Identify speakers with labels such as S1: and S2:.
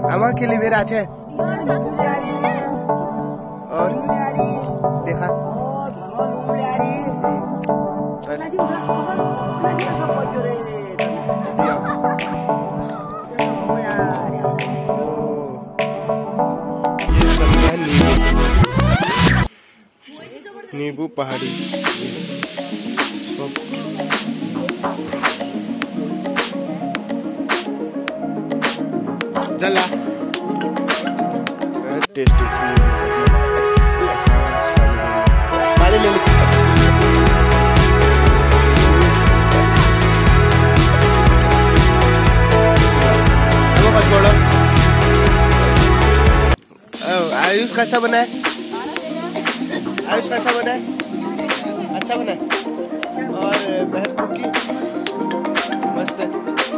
S1: आमा के लिए मेरा है और देखा नींबू पहाड़ी चला टेस्टी पानी ले आयुष कैसा बना है? आयुष कैसा बना है? अच्छा बना है और बहन की मस्त है।